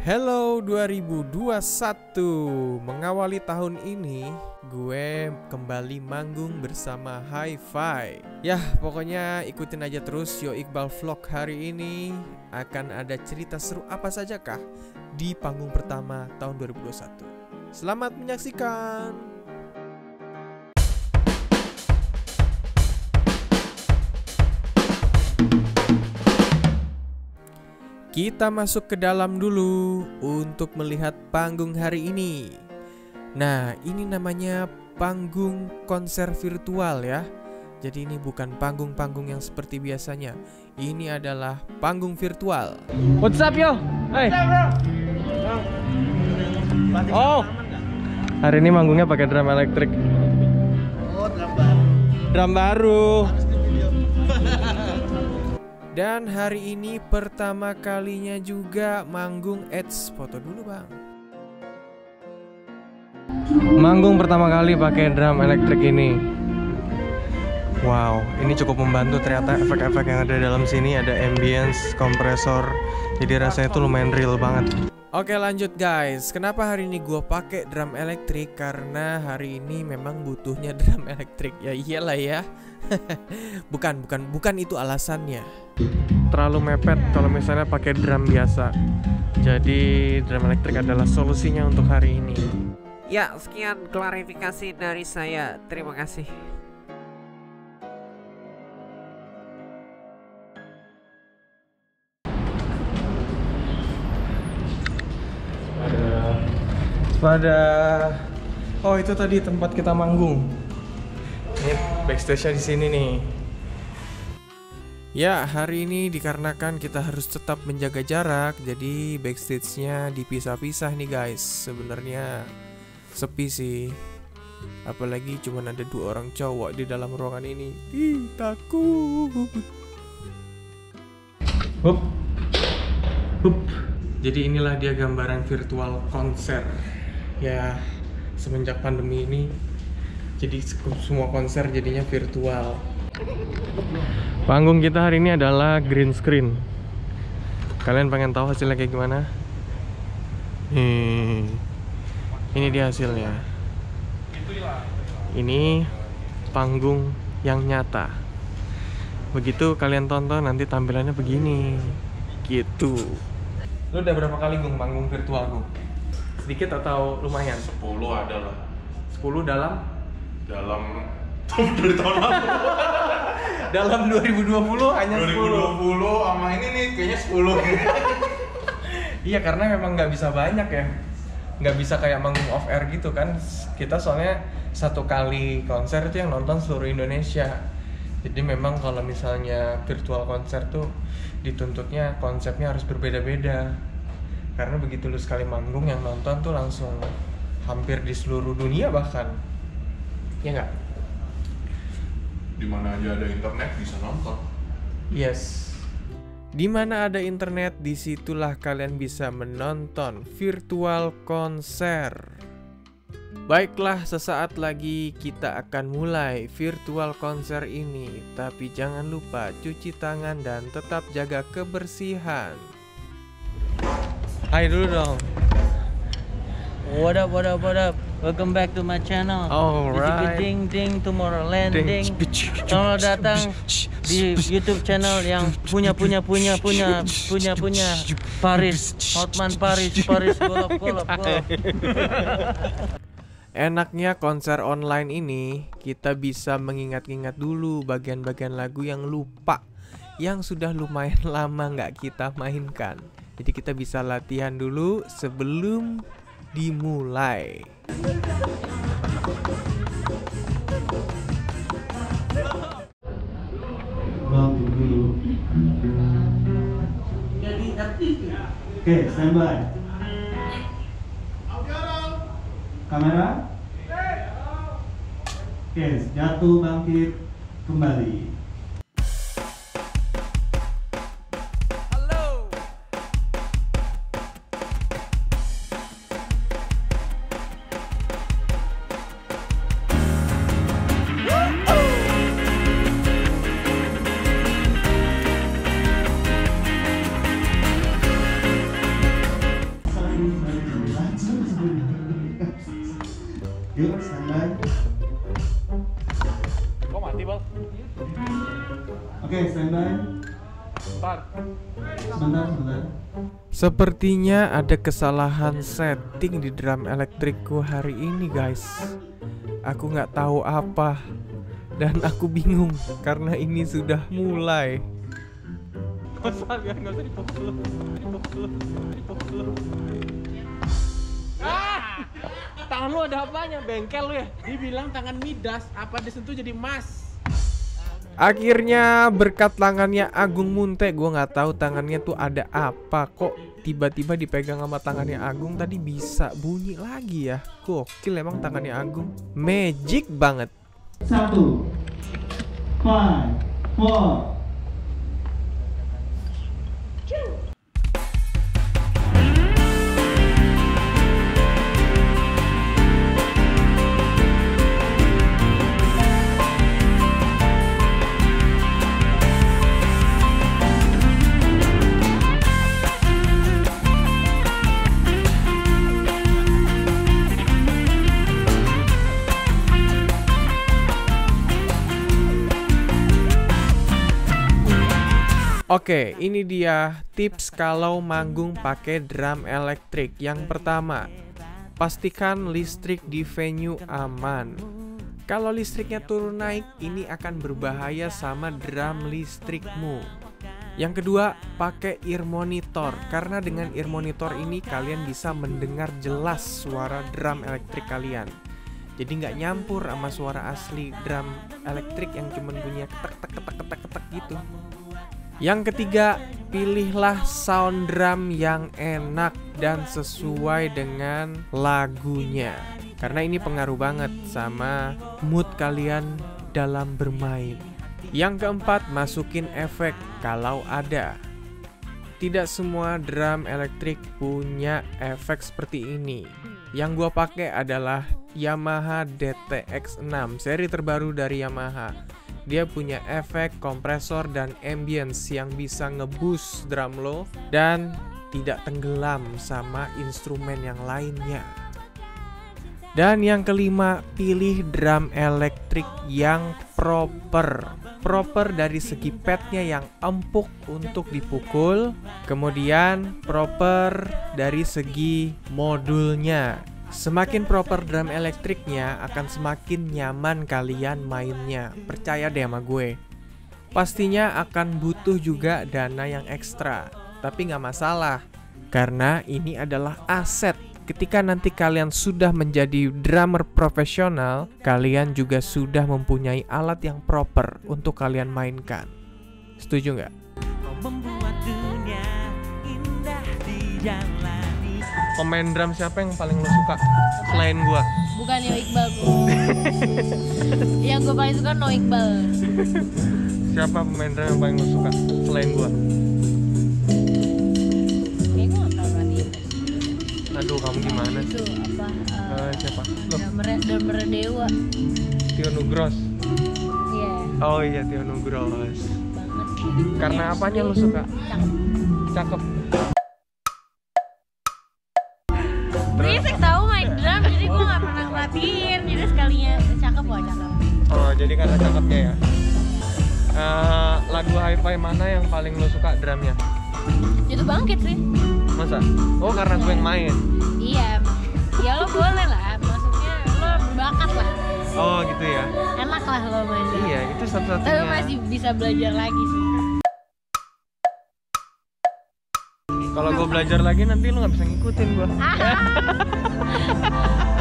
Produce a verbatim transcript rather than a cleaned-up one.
Hello dua ribu dua puluh satu. Mengawali tahun ini gue kembali manggung bersama Hi-Fi. Yah, pokoknya ikutin aja terus Yo Iqbal Vlog. Hari ini akan ada cerita seru apa saja kah di panggung pertama tahun dua ribu dua puluh satu. Selamat menyaksikan. Kita masuk ke dalam dulu untuk melihat panggung hari ini. Nah, ini namanya panggung konser virtual ya. Jadi ini bukan panggung-panggung yang seperti biasanya. Ini adalah panggung virtual. What's up yo? Hey. Oh, hari ini manggungnya pakai drum elektrik. Oh, drum baru. Drum baru. Dan hari ini pertama kalinya juga manggung. Eits, foto dulu bang. Manggung pertama kali pakai drum elektrik ini. Wow, ini cukup membantu ternyata efek-efek yang ada dalam sini. Ada ambience, kompresor. Jadi rasanya itu lumayan real banget. Oke lanjut guys. Kenapa hari ini gue pakai drum elektrik? Karena hari ini memang butuhnya drum elektrik. Ya iyalah ya. bukan, bukan, bukan itu alasannya. Terlalu mepet kalau misalnya pakai drum biasa. Jadi drum elektrik adalah solusinya untuk hari ini. Ya, sekian klarifikasi dari saya. Terima kasih. Pada, pada, oh itu tadi tempat kita manggung. Ini backstage-nya di sini nih. Ya, hari ini dikarenakan kita harus tetap menjaga jarak, jadi backstage-nya dipisah-pisah nih guys. Sebenarnya sepi sih. Apalagi cuma ada dua orang cowok di dalam ruangan ini. Ih, takut. Hup. Hup. Jadi inilah dia gambaran virtual konser. Ya, semenjak pandemi ini jadi semua konser jadinya virtual. Panggung kita hari ini adalah green screen. Kalian pengen tahu hasilnya kayak gimana? Hmm, ini dia hasilnya. Ini panggung yang nyata. Begitu kalian tonton nanti tampilannya begini. Gitu. Lu udah berapa kali Gung panggung virtual Gung? Sedikit atau lumayan? sepuluh ada lah. sepuluh dalam? Dalam dari tahun lalu. Dalam dua ribu dua puluh hanya sepuluh. dua ribu dua puluh sama ini nih kayaknya sepuluh. Iya, karena memang nggak bisa banyak ya. Nggak bisa kayak manggung off air gitu kan. Kita soalnya satu kali konser itu yang nonton seluruh Indonesia. Jadi memang kalau misalnya virtual konser tuh dituntutnya konsepnya harus berbeda-beda. Karena begitu lu sekali manggung yang nonton tuh langsung hampir di seluruh dunia bahkan. Ya nggak? Di mana aja ada internet bisa nonton. Yes. Di mana ada internet, disitulah kalian bisa menonton virtual konser. Baiklah, sesaat lagi kita akan mulai virtual konser ini. Tapi jangan lupa cuci tangan dan tetap jaga kebersihan. Hai dulu dong. What up, what up, what up? Welcome back to my channel. Alright. Ding ding Tomorrowland Ding. ding. Selamat datang di YouTube channel yang punya punya punya punya punya punya Paris, Hotman Paris, Paris golop golop golop. Enaknya konser online ini kita bisa mengingat-ingat dulu bagian-bagian lagu yang lupa, yang sudah lumayan lama nggak kita mainkan. Jadi kita bisa latihan dulu sebelum dimulai. Oke, standby. Kamera. Oke, jatuh bangkit kembali. Yuk, standby. Kok mati, Bang? Oke, standby. Bentar. Sebentar, sebentar. Sepertinya ada kesalahan setting di drum elektrikku hari ini, guys. Aku nggak tahu apa, dan aku bingung karena ini sudah mulai. Nggak usah, biar nggak usah dipukul, dipukul, dipukul. Ah! Tangan lu ada apanya? Bengkel lu ya? Dibilang tangan Midas, apa disentuh jadi emas? Akhirnya berkat tangannya Agung Munte, gue nggak tahu tangannya tuh ada apa, kok tiba-tiba dipegang sama tangannya Agung tadi bisa bunyi lagi ya. Gokil emang tangannya Agung, magic banget. Satu, five, four. Oke, ini dia tips kalau manggung pakai drum elektrik. Yang pertama, pastikan listrik di venue aman. Kalau listriknya turun naik, ini akan berbahaya sama drum listrikmu. Yang kedua, pakai ear monitor. Karena dengan ear monitor ini kalian bisa mendengar jelas suara drum elektrik kalian. Jadi nggak nyampur sama suara asli drum elektrik yang cuma bunyi ketek ketek ketek ketek ketek gitu. Yang ketiga, pilihlah sound drum yang enak dan sesuai dengan lagunya. Karena ini pengaruh banget sama mood kalian dalam bermain. Yang keempat, masukin efek kalau ada. Tidak semua drum elektrik punya efek seperti ini. Yang gua pakai adalah Yamaha D T X enam, seri terbaru dari Yamaha. Dia punya efek, kompresor, dan ambience yang bisa nge-boost drum lo dan tidak tenggelam sama instrumen yang lainnya. Dan yang kelima, pilih drum elektrik yang proper. Proper dari segi padnya yang empuk untuk dipukul, kemudian proper dari segi modulnya. Semakin proper drum elektriknya akan semakin nyaman kalian mainnya. Percaya deh sama gue. Pastinya akan butuh juga dana yang ekstra, tapi nggak masalah karena ini adalah aset. Ketika nanti kalian sudah menjadi drummer profesional, kalian juga sudah mempunyai alat yang proper untuk kalian mainkan. Setuju nggak? Membuat dunia indah di jalan. Pemain drum siapa yang paling lo suka selain gua? Bukan Yo Iqbal bro. Yang gue paling suka No Iqbal. Siapa pemain drum yang paling lo suka selain gua? Kayaknya gue gak pernah perhatiin. Aduh, kamu gimana Itu sih? apa? Uh, Uh, siapa? Lo? Drummer Dewa. Tio Nugros. Iya. Oh iya, Tio Nugros. Banget sih. Karena apanya lo suka? Cakep. Cakep. Berisik tau main drum, jadi gue gak pernah ngelatihin. Jadi sekalinya cakep loh, cakep. Oh, jadi karena cakepnya ya. Uh, lagu hi-fi mana yang paling lo suka drumnya? Itu Bangkit sih. Masa? Oh, karena gue yang main. Iya, ya lo boleh lah. Maksudnya lo berbakat lah. Oh, gitu ya. Enak lah lo main drum. Iya, itu satu-satunya. Tapi masih bisa belajar lagi sih. Kalau gue belajar lagi nanti lo nggak bisa ngikutin gue.